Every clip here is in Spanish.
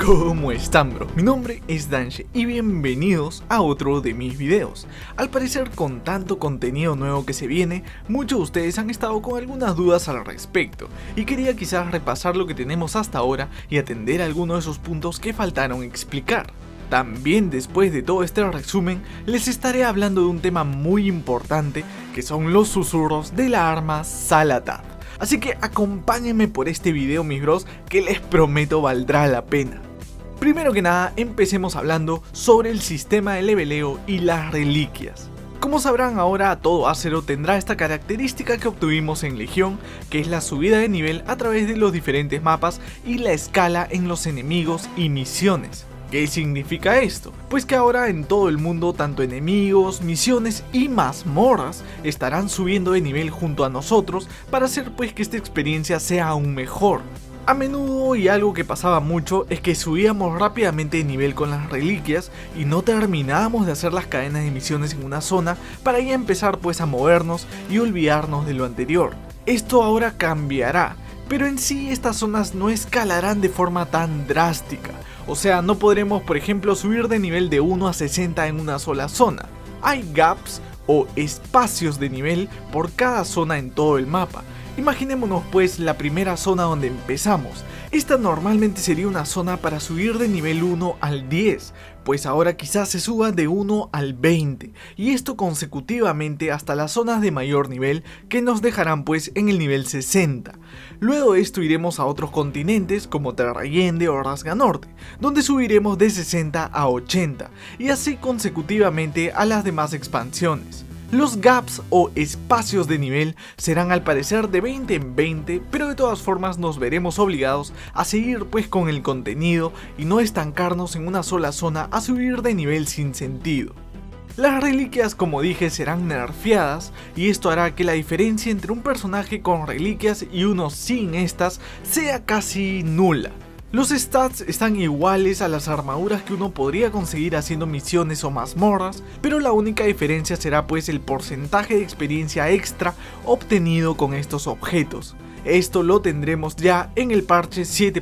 ¿Cómo están, bro? Mi nombre es Danche y bienvenidos a otro de mis videos. Al parecer, con tanto contenido nuevo que se viene, muchos de ustedes han estado con algunas dudas al respecto y quería quizás repasar lo que tenemos hasta ahora y atender algunos de esos puntos que faltaron explicar. También después de todo este resumen, les estaré hablando de un tema muy importante que son los susurros de la arma Xal'atath. Así que acompáñenme por este video, mis bros, que les prometo valdrá la pena. Primero que nada, empecemos hablando sobre el sistema de leveleo y las reliquias. Como sabrán, ahora todo Azeroth tendrá esta característica que obtuvimos en Legión, que es la subida de nivel a través de los diferentes mapas y la escala en los enemigos y misiones. ¿Qué significa esto? Pues que ahora en todo el mundo tanto enemigos, misiones y mazmorras estarán subiendo de nivel junto a nosotros para hacer pues que esta experiencia sea aún mejor. A menudo, y algo que pasaba mucho, es que subíamos rápidamente de nivel con las reliquias y no terminábamos de hacer las cadenas de misiones en una zona para ya empezar pues a movernos y olvidarnos de lo anterior. Esto ahora cambiará, pero en sí estas zonas no escalarán de forma tan drástica. O sea, no podremos por ejemplo subir de nivel de 1 a 60 en una sola zona. Hay gaps o espacios de nivel por cada zona en todo el mapa. Imaginémonos pues la primera zona donde empezamos. Esta normalmente sería una zona para subir de nivel 1 al 10, pues ahora quizás se suba de 1 al 20, y esto consecutivamente hasta las zonas de mayor nivel que nos dejarán pues en el nivel 60. Luego de esto iremos a otros continentes como Terrayende o Rasga Norte, donde subiremos de 60 a 80, y así consecutivamente a las demás expansiones. Los gaps o espacios de nivel serán al parecer de 20 en 20, pero de todas formas nos veremos obligados a seguir pues con el contenido y no estancarnos en una sola zona a subir de nivel sin sentido. Las reliquias, como dije, serán nerfeadas y esto hará que la diferencia entre un personaje con reliquias y uno sin estas sea casi nula. Los stats están iguales a las armaduras que uno podría conseguir haciendo misiones o mazmorras, pero la única diferencia será pues el porcentaje de experiencia extra obtenido con estos objetos. Esto lo tendremos ya en el parche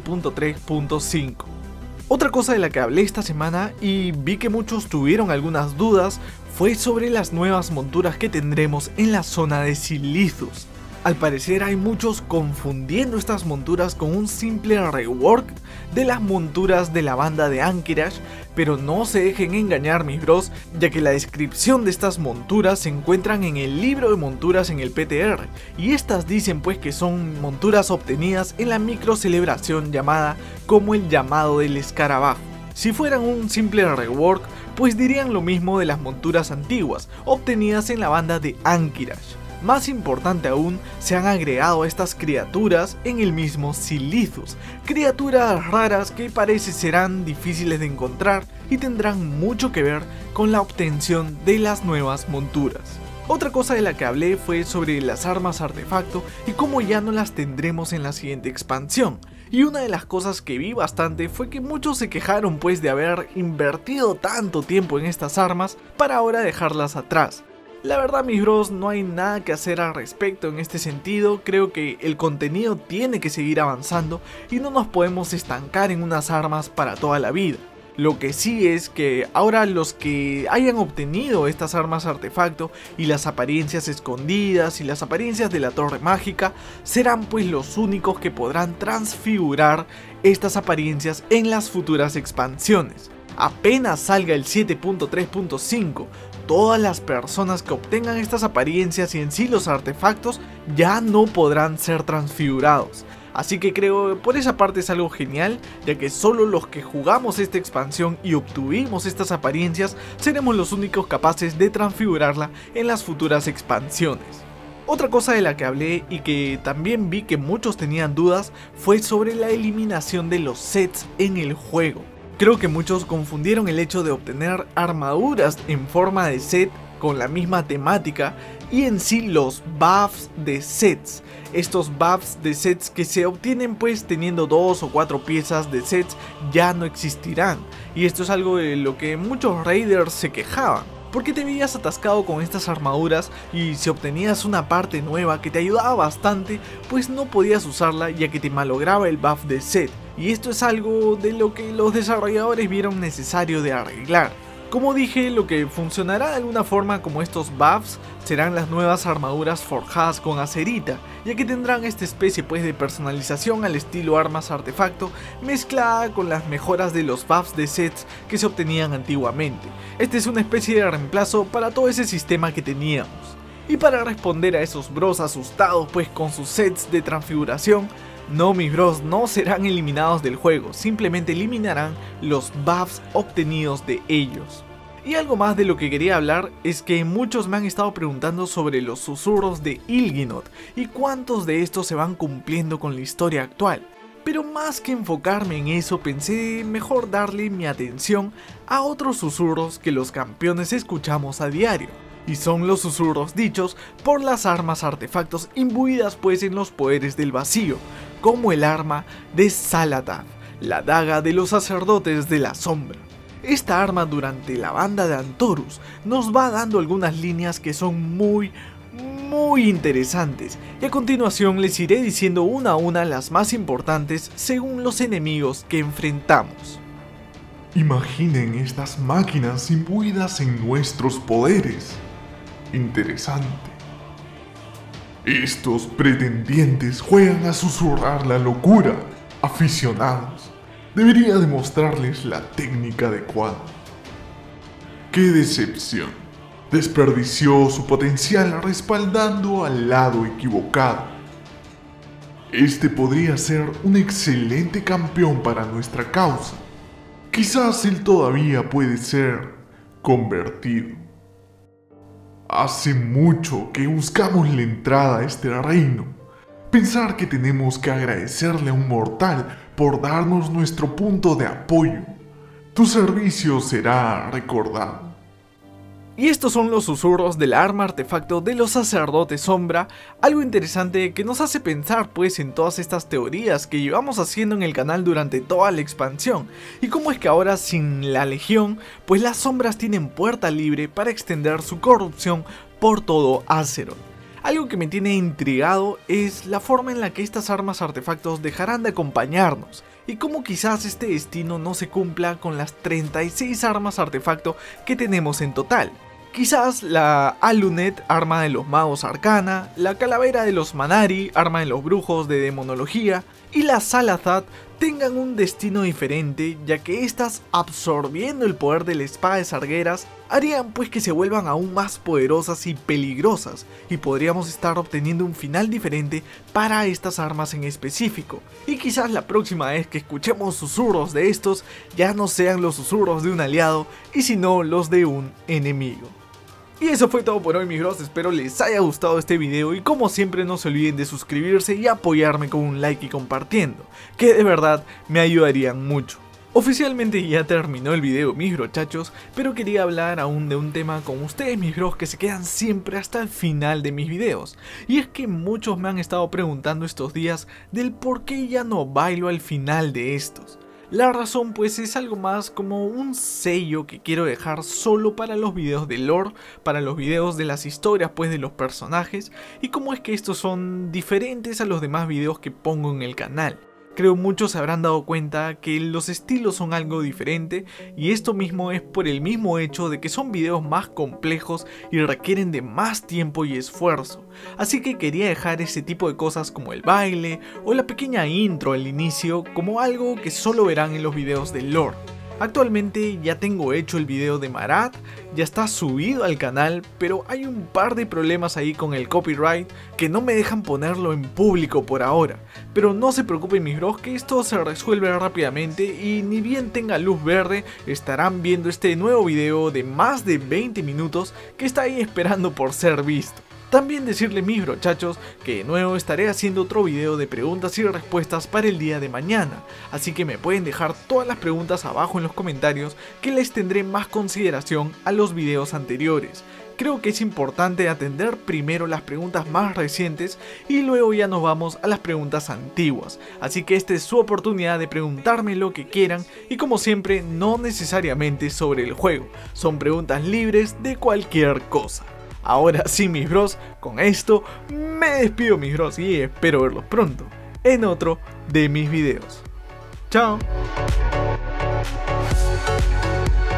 7.3.5. Otra cosa de la que hablé esta semana y vi que muchos tuvieron algunas dudas fue sobre las nuevas monturas que tendremos en la zona de Silithus. Al parecer hay muchos confundiendo estas monturas con un simple rework de las monturas de la banda de Ahn'Qiraj, pero no se dejen engañar, mis bros, ya que la descripción de estas monturas se encuentran en el libro de monturas en el PTR, y estas dicen pues que son monturas obtenidas en la micro celebración llamada como el llamado del escarabajo. Si fueran un simple rework, pues dirían lo mismo de las monturas antiguas, obtenidas en la banda de Ahn'Qiraj. Más importante aún, se han agregado estas criaturas en el mismo Silithus, criaturas raras que parece serán difíciles de encontrar y tendrán mucho que ver con la obtención de las nuevas monturas. Otra cosa de la que hablé fue sobre las armas artefacto y cómo ya no las tendremos en la siguiente expansión. Y una de las cosas que vi bastante fue que muchos se quejaron pues de haber invertido tanto tiempo en estas armas para ahora dejarlas atrás. La verdad, mis bros, no hay nada que hacer al respecto en este sentido. Creo que el contenido tiene que seguir avanzando y no nos podemos estancar en unas armas para toda la vida. Lo que sí es que ahora los que hayan obtenido estas armas artefacto y las apariencias escondidas y las apariencias de la torre mágica serán pues los únicos que podrán transfigurar estas apariencias en las futuras expansiones. Apenas salga el 7.3.5, todas las personas que obtengan estas apariencias y en sí los artefactos ya no podrán ser transfigurados. Así que creo por esa parte es algo genial, ya que solo los que jugamos esta expansión y obtuvimos estas apariencias seremos los únicos capaces de transfigurarla en las futuras expansiones. Otra cosa de la que hablé y que también vi que muchos tenían dudas fue sobre la eliminación de los sets en el juego. Creo que muchos confundieron el hecho de obtener armaduras en forma de set con la misma temática y en sí los buffs de sets. Estos buffs de sets que se obtienen pues teniendo 2 o 4 piezas de sets ya no existirán. Y esto es algo de lo que muchos raiders se quejaban. porque te veías atascado con estas armaduras y si obtenías una parte nueva que te ayudaba bastante, pues no podías usarla ya que te malograba el buff de Zed, y esto es algo de lo que los desarrolladores vieron necesario de arreglar. Como dije, lo que funcionará de alguna forma como estos buffs serán las nuevas armaduras forjadas con acerita, ya que tendrán esta especie pues de personalización al estilo armas artefacto mezclada con las mejoras de los buffs de sets que se obtenían antiguamente. Este es una especie de reemplazo para todo ese sistema que teníamos. Y para responder a esos bros asustados pues con sus sets de transfiguración, no, mis bros no serán eliminados del juego, simplemente eliminarán los buffs obtenidos de ellos. Y algo más de lo que quería hablar es que muchos me han estado preguntando sobre los susurros de Il'gynoth y cuántos de estos se van cumpliendo con la historia actual. Pero más que enfocarme en eso, pensé mejor darle mi atención a otros susurros que los campeones escuchamos a diario. Y son los susurros dichos por las armas artefactos imbuidas pues en los poderes del vacío, como el arma de Xal'atath, la daga de los sacerdotes de la sombra. Esta arma durante la banda de Antorus nos va dando algunas líneas que son muy interesantes, y a continuación les iré diciendo una a una las más importantes según los enemigos que enfrentamos. Imaginen estas máquinas imbuidas en nuestros poderes. Interesante. Estos pretendientes juegan a susurrar la locura. Aficionados, debería demostrarles la técnica adecuada. ¡Qué decepción! Desperdició su potencial respaldando al lado equivocado. Este podría ser un excelente campeón para nuestra causa. Quizás él todavía puede ser convertido. Hace mucho que buscamos la entrada a este reino. Pensar que tenemos que agradecerle a un mortal por darnos nuestro punto de apoyo. Tu servicio será recordado. Y estos son los susurros del arma artefacto de los sacerdotes sombra, algo interesante que nos hace pensar pues en todas estas teorías que llevamos haciendo en el canal durante toda la expansión, y cómo es que ahora sin la legión, pues las sombras tienen puerta libre para extender su corrupción por todo Azeroth. Algo que me tiene intrigado es la forma en la que estas armas artefactos dejarán de acompañarnos, y cómo quizás este destino no se cumpla con las 36 armas artefacto que tenemos en total. Quizás la Alunet, arma de los magos arcana, la calavera de los Manari, arma de los brujos de demonología, y la Xal'atath tengan un destino diferente, ya que estas, absorbiendo el poder de la espada de Sargeras, harían pues que se vuelvan aún más poderosas y peligrosas, y podríamos estar obteniendo un final diferente para estas armas en específico. Y quizás la próxima vez que escuchemos susurros de estos, ya no sean los susurros de un aliado, y sino los de un enemigo. Y eso fue todo por hoy, mis bros, espero les haya gustado este video y como siempre no se olviden de suscribirse y apoyarme con un like y compartiendo, que de verdad me ayudarían mucho. Oficialmente ya terminó el video, mis brochachos, pero quería hablar aún de un tema con ustedes, mis bros, que se quedan siempre hasta el final de mis videos. Y es que muchos me han estado preguntando estos días del por qué ya no bailo al final de estos. La razón pues es algo más como un sello que quiero dejar solo para los videos de lore, para los videos de las historias pues de los personajes, y cómo es que estos son diferentes a los demás videos que pongo en el canal. Creo muchos se habrán dado cuenta que los estilos son algo diferente, y esto mismo es por el mismo hecho de que son videos más complejos y requieren de más tiempo y esfuerzo. Así que quería dejar ese tipo de cosas como el baile o la pequeña intro al inicio como algo que solo verán en los videos de lore. Actualmente ya tengo hecho el video de Marath, ya está subido al canal, pero hay un par de problemas ahí con el copyright que no me dejan ponerlo en público por ahora. Pero no se preocupen mis bros, que esto se resuelve rápidamente y ni bien tenga luz verde estarán viendo este nuevo video de más de 20 minutos que está ahí esperando por ser visto. También decirles mis brochachos que de nuevo estaré haciendo otro video de preguntas y respuestas para el día de mañana, así que me pueden dejar todas las preguntas abajo en los comentarios que les tendré más consideración a los videos anteriores. creo que es importante atender primero las preguntas más recientes y luego ya nos vamos a las preguntas antiguas. Así que esta es su oportunidad de preguntarme lo que quieran y como siempre no necesariamente sobre el juego, son preguntas libres de cualquier cosa. Ahora sí mis bros, con esto me despido mis bros y espero verlos pronto en otro de mis videos. Chao.